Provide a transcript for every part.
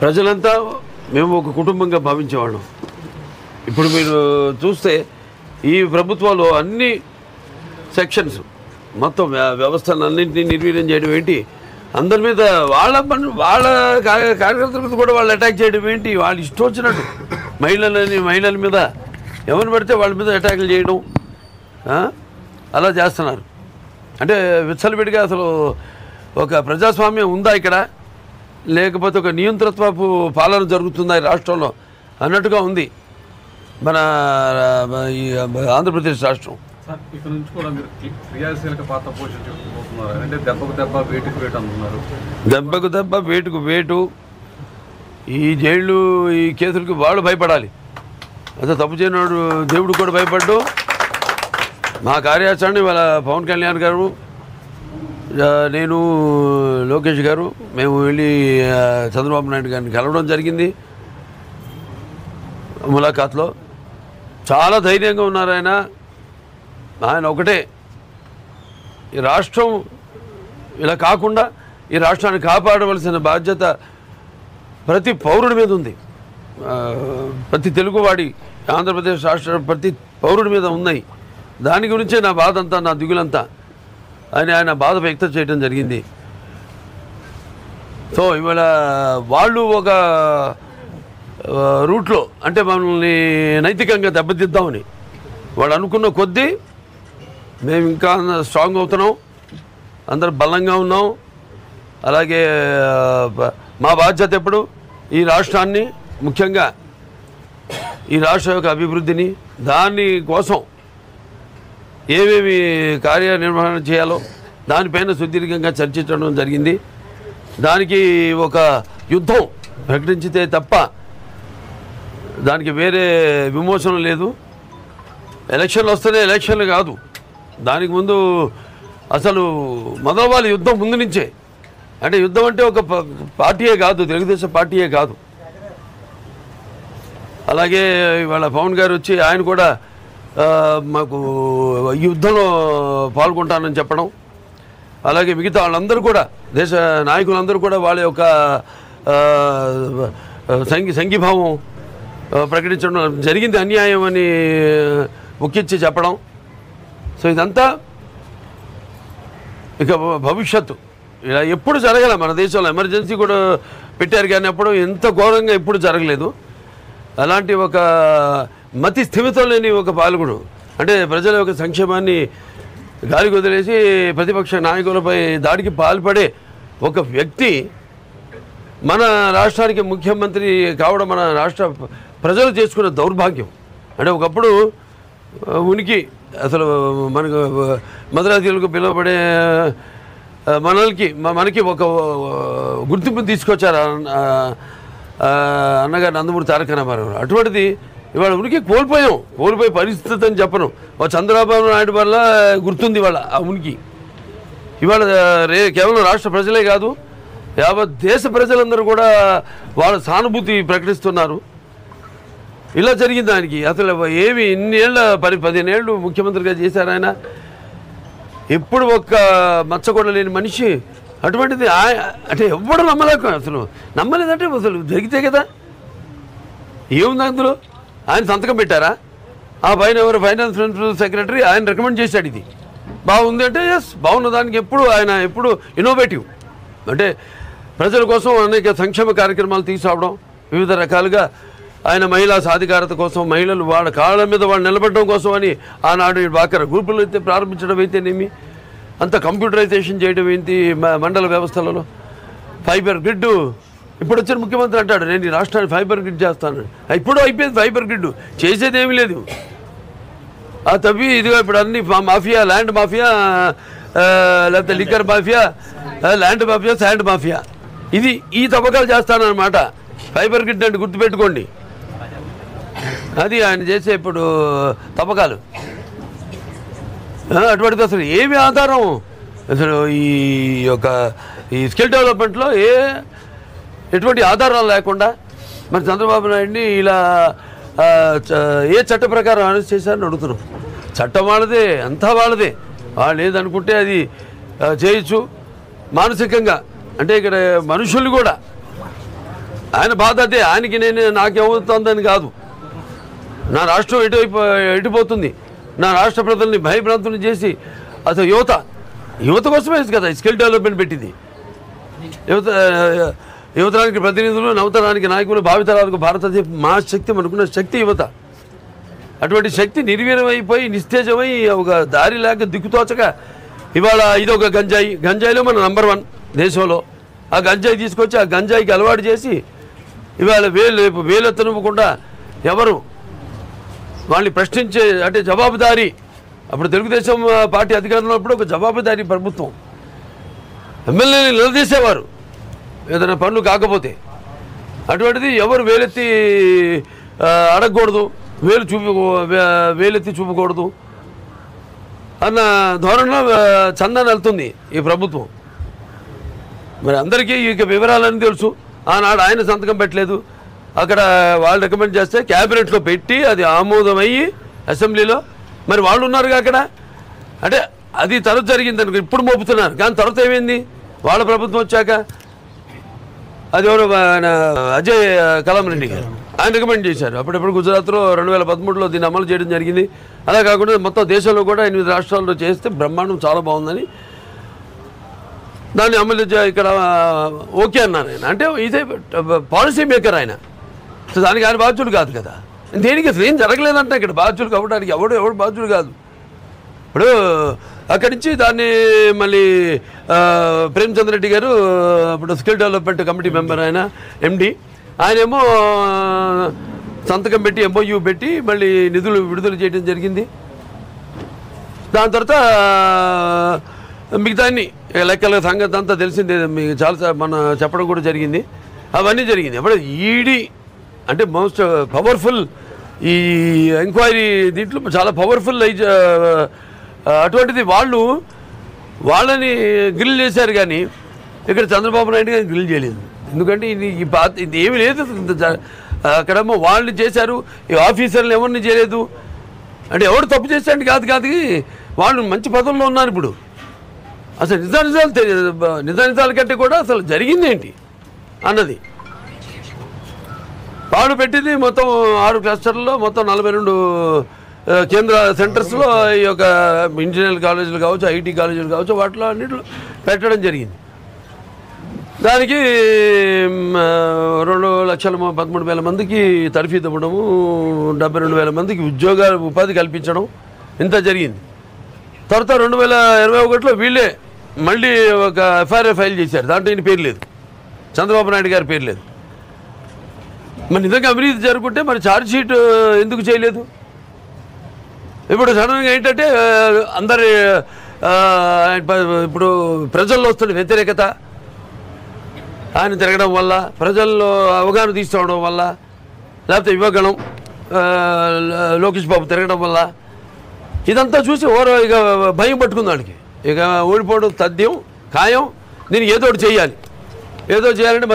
ప్రజలంతా మేము ఒక కుటుంబంగా భావించేవాళ్ళం. ఇప్పుడు మీరు చూస్తే ఈ ప్రభుత్వాలు అన్ని సెక్షన్స్ మొత్తం వ్యవస్థలన్నింటినీ నిర్వీర్యం చేయడం ఏంటి, అందరి మీద వాళ్ళ కార్యకర్తల మీద కూడా వాళ్ళు అటాక్ చేయడం ఏంటి, వాళ్ళు ఇష్టం వచ్చినట్టు మహిళల మీద ఎవరిని పడితే వాళ్ళ మీద అటాకులు చేయడం అలా చేస్తున్నారు. అంటే విచ్చలవిడిగా అసలు ఒక ప్రజాస్వామ్యం ఉందా ఇక్కడ, లేకపోతే ఒక నియంతృత్వపు పాలన జరుగుతుందా ఈ రాష్ట్రంలో అన్నట్టుగా ఉంది మన ఈ ఆంధ్రప్రదేశ్ రాష్ట్రం. ఇక్కడ నుంచి కూడా మీరు క్రియాశీలక పాత్ర పోషించబోతున్నారు. అంటే దెబ్బకు దెబ్బ వేటుకు వేటు అంటున్నారు. దెబ్బకు దెబ్బ వేటుకు వేటు. ఈ జైళ్ళు ఈ కేసులకి వాళ్ళు భయపడాలి. అదే తప్పు చేయనాడు దేవుడు కూడా భయపడ్డు. మా కార్యాచరణ ఇవాళ పవన్ కళ్యాణ్ గారు, నేను, లోకేష్ గారు మేము వెళ్ళి చంద్రబాబు నాయుడు గారిని కలవడం జరిగింది. ములాఖాత్లో చాలా ధైర్యంగా ఉన్నారు ఆయన ఒకటే, ఈ రాష్ట్రం ఇలా కాకుండా ఈ రాష్ట్రాన్ని కాపాడవలసిన బాధ్యత ప్రతి పౌరుడి మీద ఉంది. ప్రతి తెలుగువాడి ఆంధ్రప్రదేశ్ రాష్ట్ర ప్రతి పౌరుడి మీద ఉన్నాయి. దాని గురించే నా బాధ అంతా, నా దిగులంతా ఆయన బాధ వ్యక్తం చేయడం జరిగింది. సో ఇవాళ వాళ్ళు ఒక రూట్లో అంటే మనల్ని నైతికంగా దెబ్బతిద్దామని వాళ్ళు అనుకున్న కొద్దీ మేము ఇంకా స్ట్రాంగ్ అవుతున్నాం, అందరు బలంగా ఉన్నాం. అలాగే మా బాధ్యత ఎప్పుడు ఈ రాష్ట్రాన్ని, ముఖ్యంగా ఈ రాష్ట్ర యొక్క అభివృద్ధిని, దాని కోసం ఏమేమి కార్యనిర్వహణ చేయాలో దానిపైన సుదీర్ఘంగా చర్చించడం జరిగింది. దానికి ఒక యుద్ధం ప్రకటించితే తప్ప దానికి వేరే విమోచన లేదు. ఎలక్షన్లు వస్తేనే ఎలక్షన్లు కాదు, దానికి ముందు అసలు మొదలవాలి యుద్ధం ముందు నుంచే. అంటే యుద్ధం అంటే ఒక పార్టీయే కాదు, తెలుగుదేశం పార్టీయే కాదు. అలాగే ఇవాళ పవన్ గారు వచ్చి ఆయన కూడా మాకు యుద్ధంలో పాల్గొంటానని చెప్పడం, అలాగే మిగతా వాళ్ళందరూ కూడా దేశ నాయకులందరూ కూడా వాళ్ళ యొక్క సంఘీభావం ప్రకటించడం జరిగింది, అన్యాయం అని ముఖ్యించి చెప్పడం. సో ఇదంతా ఇక భవిష్యత్తు ఇలా ఎప్పుడు జరగల మన దేశంలో. ఎమర్జెన్సీ కూడా పెట్టారు కానీ అప్పుడు ఎంత ఘోరంగా ఎప్పుడు జరగలేదు. అలాంటి ఒక మతి స్థిమితం లేని ఒక పాలకుడు, అంటే ప్రజల యొక్క సంక్షేమాన్ని గాలికి వదిలేసి ప్రతిపక్ష నాయకులపై దాడికి పాల్పడే ఒక వ్యక్తి మన రాష్ట్రానికి ముఖ్యమంత్రి కావడం మన రాష్ట్ర ప్రజలు చేసుకున్న దౌర్భాగ్యం. అంటే ఒకప్పుడు ఉనికి అసలు మనకు మద్రాసీలకు పిలువబడే మనకి ఒక గుర్తింపు తీసుకొచ్చారు అన్నగారు నందమూరి తారక రామారావు. అటువంటిది ఇవాళ ఉనికి కోల్పోయే పరిస్థితి అని చెప్పను. చంద్రబాబు నాయుడు వల్ల గుర్తుంది ఇవాళ ఆ ఉనికి. ఇవాళ కేవలం రాష్ట్ర ప్రజలే కాదు, యావత్ దేశ ప్రజలందరూ కూడా వాళ్ళ సానుభూతి ప్రకటిస్తున్నారు. ఇలా జరిగింది ఆయనకి. అసలు ఏమి ఇన్నేళ్ళ 15 ఏళ్ళు ముఖ్యమంత్రిగా చేశారు ఆయన, ఎప్పుడు ఒక్క మచ్చ కూడా లేని మనిషి. అటువంటిది అంటే ఎవ్వడు నమ్మలేక, అసలు నమ్మలేదంటే అసలు జరిగితే కదా. ఏముంది అందులో? ఆయన సంతకం పెట్టారా? ఆ పైన ఎవరు ఫైనాన్స్ ప్రిన్సిపల్ సెక్రటరీ ఆయన రికమెండ్ చేశాడు ఇది బాగుంది అంటే. ఎస్, బాగున్న దానికి ఎప్పుడు ఇన్నోవేటివ్, అంటే ప్రజల కోసం అనేక సంక్షేమ కార్యక్రమాలు తీసుకురావడం, వివిధ రకాలుగా ఆయన మహిళా సాధికారత కోసం, మహిళలు వాళ్ళ కాళ్ళ మీద వాళ్ళు నిలబడడం కోసం అని ఆనాడు బాకర గ్రూపులు అయితే ప్రారంభించడం అయితేనేమి, అంత కంప్యూటరైజేషన్ చేయడం ఏంటి మండల వ్యవస్థలలో, ఫైబర్ గ్రిడ్. ఇప్పుడు వచ్చిన ముఖ్యమంత్రి అంటాడు నేను ఈ రాష్ట్రాన్ని ఫైబర్ గ్రిడ్ చేస్తాను. ఇప్పుడు అయిపోయింది ఫైబర్ గ్రిడ్, చేసేది ఏమీ లేదు. ఆ తవ్వి ఇదిగో ఇప్పుడు అన్ని మాఫియా, ల్యాండ్ మాఫియా, లేకపోతే liquor mafia, land mafia, sand mafia, ఇది ఈ తవ్వకాలు చేస్తానన్నమాట. ఫైబర్ గ్రిడ్ అంటే గుర్తుపెట్టుకోండి, అది ఆయన చేసే ఇప్పుడు తవ్వకాలు. అటువంటిది అసలు ఏమి ఆధారం అసలు ఈ స్కిల్ డెవలప్మెంట్లో ఎటువంటి ఆధారాలు లేకుండా మరి చంద్రబాబు నాయుడిని ఇలా ఏ చట్ట ప్రకారం అరెస్ట్ చేశారని అడుగుతున్నాం. చట్టం వాళ్ళదే, అంతా వాళ్ళదే. వాళ్ళు ఏదనుకుంటే అది చేయొచ్చు. మానసికంగా అంటే ఇక్కడ మనుషులు కూడా ఆయన బాధ అదే. ఆయనకి నాకేమవుతుందని కాదు, నా రాష్ట్రం ఎటుపోతుంది, నా రాష్ట్ర ప్రజల్ని భయభ్రాంతులు చేసి అసలు యువత కోసమే కదా స్కిల్ డెవలప్మెంట్ పెట్టింది. యువతరానికి ప్రతినిధులు, నవతరానికి నాయకులు, భావితరాలకు భారతదేశ మహాశక్తి మనకున్న శక్తి యువత. అటువంటి శక్తి నిర్వీర్యమైపోయి నిస్తేజమై ఒక దారి లేక దిక్కుతోచక ఇవాళ ఇదొక గంజాయిలో మన నంబర్ 1 దేశంలో. ఆ గంజాయి తీసుకొచ్చి ఆ గంజాయికి అలవాటు చేసి ఇవాళ వేలెత్తనివ్వకుండా ఎవరు వాళ్ళని ప్రశ్నించే అంటే జవాబుదారీ, అప్పుడు తెలుగుదేశం పార్టీ అధికారంలో ఉన్నప్పుడు ఒక జవాబుదారీ ప్రభుత్వం. ఎమ్మెల్యేని నిలదీసేవారు ఏదైనా పనులు కాకపోతే. అటువంటిది ఎవరు వేలెత్తి అడగకూడదు, వేలెత్తి చూపకూడదు అన్న ధోరణిలో చందాన్ని వెళ్తుంది ఈ ప్రభుత్వం. మరి అందరికీ ఇక వివరాలని తెలుసు. ఆనాడు ఆయన సంతకం పెట్టలేదు, అక్కడ వాళ్ళు రికమెండ్ చేస్తే క్యాబినెట్లో పెట్టి అది ఆమోదమయ్యి అసెంబ్లీలో మరి వాళ్ళు ఉన్నారుగా అక్కడ. అంటే అది తర్వాత జరిగింది అనుకో, ఇప్పుడు మోపుతున్నారు. కానీ తర్వాత ఏమైంది, వాళ్ళ ప్రభుత్వం వచ్చాక అది ఎవరు అజయ్ కలాం రెడ్డి గారు ఆయన రికమెండ్ చేశారు. అప్పుడప్పుడు గుజరాత్లో 2013లో దీన్ని అమలు చేయడం జరిగింది. అలా కాకుండా మొత్తం దేశంలో కూడా 8 రాష్ట్రాల్లో చేస్తే బ్రహ్మాండం చాలా బాగుందని దాన్ని అమలు ఇక్కడ ఓకే అన్నారు ఆయన. అంటే ఇదే పాలసీ మేకర్ ఆయన. సో దానికి ఆయన బాధ్యుడు కాదు కదా. దేనికి అసలు ఏం జరగలేదంటే ఇక్కడ బాధ్యులు కావడానికి ఎవడు బాధ్యుడు కాదు. ఇప్పుడు అక్కడి నుంచి దాన్ని మళ్ళీ ప్రేమచంద్ర రెడ్డి గారు ఇప్పుడు స్కిల్ డెవలప్మెంట్ కమిటీ మెంబర్ ఆయన ఎండి, ఆయనేమో సంతకం పెట్టి ఎంఓయూ పెట్టి మళ్ళీ నిధులు విడుదల చేయడం జరిగింది. దాని తర్వాత మిగతాన్ని లెక్కల సంగతి అంతా తెలిసిందే, మీకు చాలా మన చెప్పడం కూడా జరిగింది. అవన్నీ జరిగింది. అప్పుడు ఈడీ అంటే మోస్ట్ పవర్ఫుల్ ఈ ఎంక్వైరీ దీంట్లో చాలా పవర్ఫుల్ అటువంటిది వాళ్ళని గ్రిల్ చేశారు. కానీ ఇక్కడ చంద్రబాబు నాయుడు గారిని గ్రిల్ చేయలేదు. ఎందుకంటే ఇది ఏమీ లేదు అక్కడేమో వాళ్ళని చేశారు, ఈ ఆఫీసర్లు ఎవరిని చేయలేదు. అంటే ఎవరు తప్పు చేశాడు కాదు వాళ్ళు మంచి పదవుల్లో ఉన్నారు ఇప్పుడు. అసలు నిజానిజాల కంటే కూడా అసలు జరిగింది ఏంటి అన్నది వాళ్ళు పెట్టింది. మొత్తం 6 క్లస్టర్లలో మొత్తం 42 కేంద్ర సెంటర్స్లో ఈ యొక్క ఇంజనీరింగ్ కాలేజీలు కావచ్చు, ఐటీ కాలేజీలు కావచ్చు, వాటిలో అన్నింటిలో పెట్టడం జరిగింది. దానికి 2,13,000 మందికి తర్ఫీదు ఇవ్వడము, 72,000 మందికి ఉపాధి కల్పించడం ఇంత జరిగింది. తర్వాత 2021లో వీళ్ళే మళ్ళీ ఒక ఎఫ్ఐఆర్ ఫైల్ చేశారు. దాంట్లో ఈయన పేరు లేదు, చంద్రబాబు నాయుడు గారి పేరు లేదు. మరి నిజంగా అవినీతి జరుగుతుంటే మరి ఛార్జ్ షీట్ ఎందుకు చేయలేదు? ఇప్పుడు సడన్గా ఏంటంటే అందరి ఇప్పుడు ప్రజల్లో వస్తున్న వ్యతిరేకత, ఆయన తిరగడం వల్ల, ప్రజల్లో అవగాహన తీసుకోవడం వల్ల, లేకపోతే యువగణం లోకేష్ బాబు తిరగడం వల్ల ఇదంతా చూసి ఇక భయం పట్టుకుంది వాడికి. ఇక ఓడిపోవడం తథ్యం ఖాయం, దీనికి ఏదో ఒకటి చేయాలి. ఏదో చేయాలంటే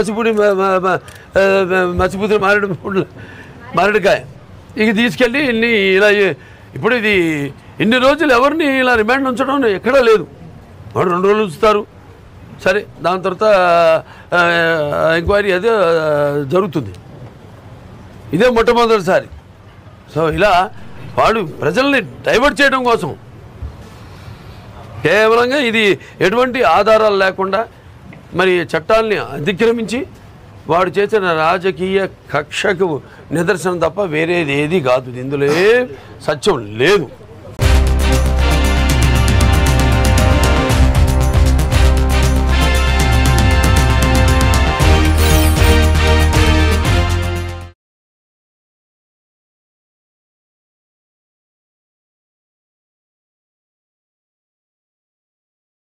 మసిపూతి మారేడుకాయ ఇక తీసుకెళ్ళి ఇలా ఇప్పుడు ఇది ఇన్ని రోజులు ఎవరిని ఇలా రిమాండ్ ఉంచడం ఎక్కడా లేదు. వాడు 2 రోజులు ఉంచుతారు, సరే, దాని తర్వాత ఎంక్వైరీ అదే జరుగుతుంది. ఇదే మొట్టమొదటిసారి. సో ఇలా వాడు ప్రజల్ని డైవర్ట్ చేయడం కోసం కేవలంగా ఇది ఎటువంటి ఆధారాలు లేకుండా మరి చట్టాలని అతిక్రమించి వాడు చేసిన రాజకీయ కక్షకు నిదర్శనం తప్ప వేరేది ఏది కాదు. ఇందులో సత్యం లేదు.